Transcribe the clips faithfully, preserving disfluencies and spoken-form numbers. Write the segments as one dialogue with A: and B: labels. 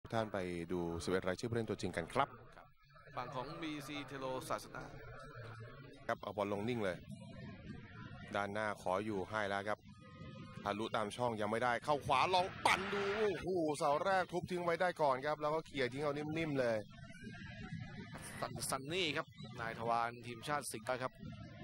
A: ท่านไปดูสิบเอ็ดรายชื่อผู้เล่นตัวจริงกันครับ
B: ฝั่งของ บี ซี เทโลศาสนา
A: ครับเอาบอลลงนิ่งเลยด้านหน้าขออยู่ให้แล้วครับทะลุตามช่องยังไม่ได้เข้าขวาลองปั่นดูโอ้โหเสาแรกทุบทิ้งไว้ได้ก่อนครับแล้วก็เขี่ยทิ้งเอานิ่มๆเลย
B: ซันนี่ครับนายทวารทีมชาติสิงห์ครับ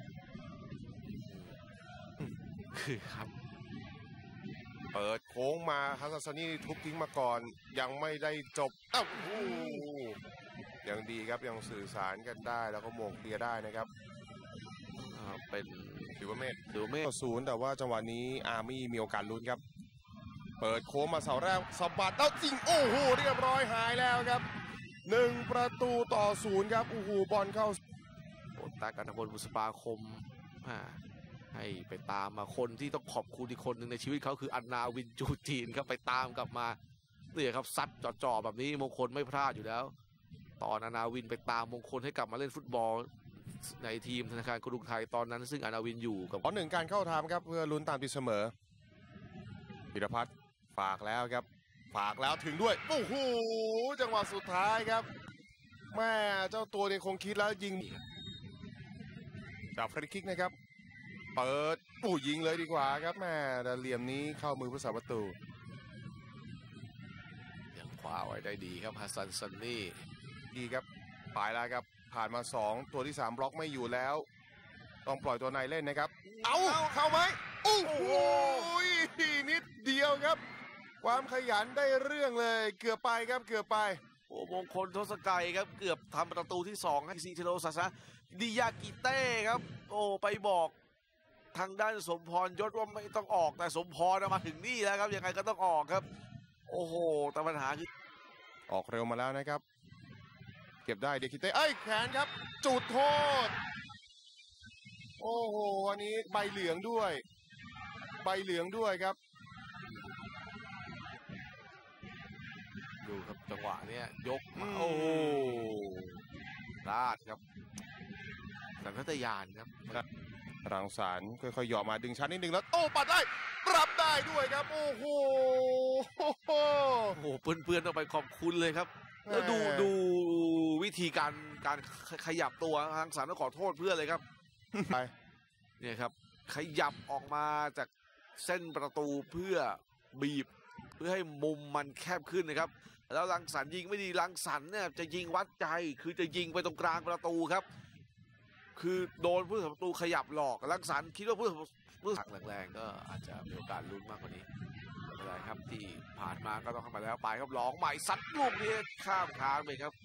B: คือครับ
A: เปิดโค้งมาฮัสซันนี่ทุบทิ้งมาก่อนยังไม่ได้จบอ้าวยังดีครับยังสื่อสารกันได้แล้วก็โมงเคลียร์ได้นะครับ
B: เป็น
A: ถือว่าเมธ
B: ถือว่าเมธ
A: ศูนย์แต่ว่าจังหวะนี้อาร์มี่มีโอกาสลุ้นครับเปิดโค้งมาเสาแรกสะบัดแล้วจริงโอ้โหเรียบร้อยหายแล้วครับหนึ่งประตูต่อศูนย์ครับโอ้โหบอลเข้า
B: โอตากันทพลบุษปาคมให้ไปตามมาคนที่ต้องขอบคุณอีกคนหนึ่งในชีวิตเขาคืออันนาวินจูจีนครับไปตามกลับมาเนี่ยครับซัดจ่อๆแบบนี้มงคลไม่พลาดอยู่แล้วตอนอันนาวินไปตามมงคลให้กลับมาเล่นฟุตบอลในทีมธนาคารกรุงไทยตอนนั้นซึ่งอันนาวินอยู่กับ
A: ข้อหนึ่งการเข้าทำครับเพื่อลุ้นตามตีเสมอพิรพัฒน์ฝากแล้วครับฝากแล้วถึงด้วยโอ้โหจังหวะสุดท้ายครับแม่เจ้าตัวเนี่ยคงคิดแล้วยิงจากฟรีคิกนะครับเปิดปูยิงเลยดีกว่าครับแม่แต่เหลี่ยมนี้เข้ามือผู้สาประตู
B: ยังขวาไว้ได้ดีครับฮัสซันซันนี่
A: ดีครับปลายแล้วครับผ่านมาสองตัวที่สามบล็อกไม่อยู่แล้วต้องปล่อยตัวในเล่นนะครับเอาเข้าไหมโอ้โหนิดเดียวครับความขยันได้เรื่องเลยเกือบไปครับเกือบไป
B: โอ้มงคลทศกัยครับเกือบทำประตูที่สองให้ซีเทโรศาสนาดิยากิเต้ครับโอ้ไปบอกทางด้านสมพรยศว่าไม่ต้องออกแต่สมพรมาถึงนี่แล้วครับยังไงก็ต้องออกครับโอ้โหแต่ปัญหาคือ
A: ออกเร็วมาแล้วนะครับเก็บได้เดคิเต้เอ้ยแขนครับจุดโทษโอ้โหวันนี้ใบเหลืองด้วยใบเหลืองด้วยครับ
B: ดูครับจังหวะเนี้ยยกมาโอ้พลาดครับสัญชาตญาณครับ
A: รังสรรค์ค่อยๆหย่อมาดึงชั้นนิดนึงแล้วโอ้ปัดได้รับได้ด้วยครับโอ้โหโอ้โห
B: เปื้อนๆต้องไปขอบคุณเลยครับแล้วดูดูวิธีการการขยับตัวทางสารต้องขอโทษเพื่อนเลยครับไปเนี่ยครับขยับออกมาจากเส้นประตูเพื่อบีบเพื่อให้มุมมันแคบขึ้นนะครับแล้วรังสรรค์ยิงไม่ดีรังสรรค์เนี่ยจะยิงวัดใจคือจะยิงไปตรงกลางประตูครับคือโดนผู้สาประตูขยับหลอกรังสรรค์คิดว่าผู้ผู้หักแรงๆก็อาจจะมีโอกาสลุ้นมากกว่านี้ไม่เป็นไรครับที่ผ่านมาก็ต้องเข้ามาแล้วไปครับร้องใหม่ซัดลูกนี้ข้ามทางไปครับ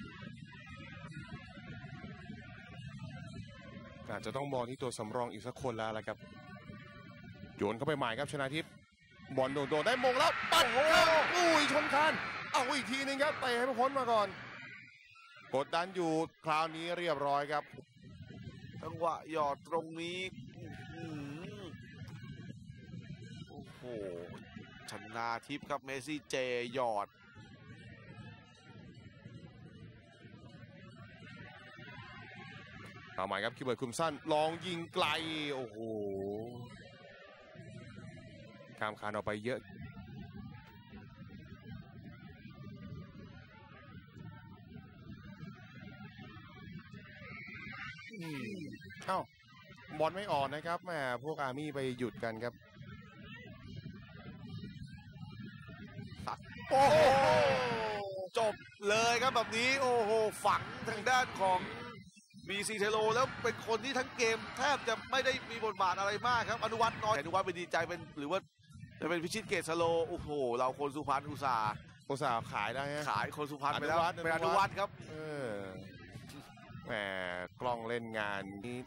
A: อาจจะต้องมองที่ตัวสำรองอีกสักคนแล้วละครับโยนเข้าไปใหม่ครับชนาทิพย์บอลโดนโดนได้มงแล้วปัดเข้าอุ้ยชนคันเอาอีกทีนึงครับเตะให้พ้นมาก่อนกดดันอยู่คราวนี้เรียบร้อยครับ
B: จังหวะหยอดตรงนี้โอ้โหชนาทิพย์ครับเมสซี่เจหยอด
A: เอาใหม่ครับคิวเบิร์ตคุมสั้นลองยิงไกลโอ้โหข้ามคานออกไปเยอะเอ้าบอลไม่ออกนะครับแม่พวกอาร์มี่ไปหยุดกันครับ
B: โอ้โหจบเลยครับแบบนี้โอ้โหฝังทางด้านของบีซีเทโลแล้วเป็นคนที่ทั้งเกมแทบจะไม่ได้มีบทบาทอะไรมากครับอนุวัฒน์น้อยอนุวัฒน์ไปดีใจเป็นหรือว่าจะเป็นพิชิตเกตสโลโอ้โหเราคนสุพรรณอุตสาห์
A: อุตสาห์ขายได้
B: ขายคนสุพรรณไปแล้วเป็นอนุวัฒน์ครับ
A: เออแหมกล้องเล่นงานนี้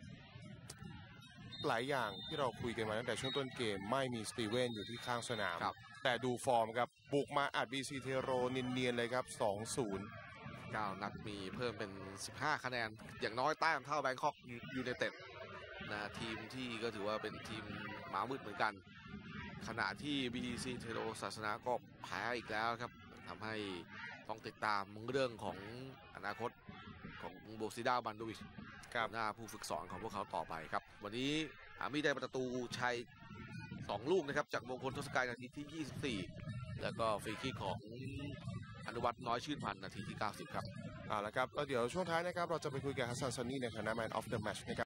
A: หลายอย่างที่เราคุยกันมาตั้งแต่ช่วงต้นเกมไม่มีสตีเวนอยู่ที่ข้างสนามแต่ดูฟอร์มครับบุกมาอัดบีซีเทโรเนียนๆเลยครับ สองศูนย์
B: เก้านัดมีเพิ่มเป็นสิบห้าคะแนนอย่างน้อยใต้เท่าแบงคอกยูไนเต็ดนะทีมที่ก็ถือว่าเป็นทีมหมามืดเหมือนกันขณะที่ บี ซี เทโรศาสนาก็แพ้อีกแล้วครับทำให้ต้องติดตามเรื่องของอนาคตของโบซิดาบันดูวิชหน้าผู้ฝึกสอนของพวกเขาต่อไปครับวันนี้อาร์มี่ได้ประตูชัยสองลูกนะครับจากมงคลทศกัยนาทีที่ยี่สิบสี่แล้วก็ฟรีคิกของวัฒน์น้อยชื่นพันธ์นาทีที่เก้าสิบครับ
A: เอาละครับแล้วเดี๋ยวช่วงท้ายนะครับเราจะไปคุยกับฮัสซันซันนี่ในฐานะ Man of the Match นะครับ